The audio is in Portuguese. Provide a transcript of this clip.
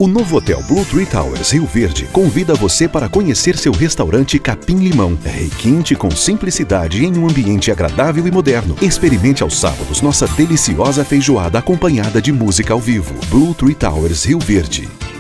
O novo hotel Blue Tree Towers Rio Verde convida você para conhecer seu restaurante Capim Limão. Requinte com simplicidade em um ambiente agradável e moderno. Experimente aos sábados nossa deliciosa feijoada acompanhada de música ao vivo. Blue Tree Towers Rio Verde.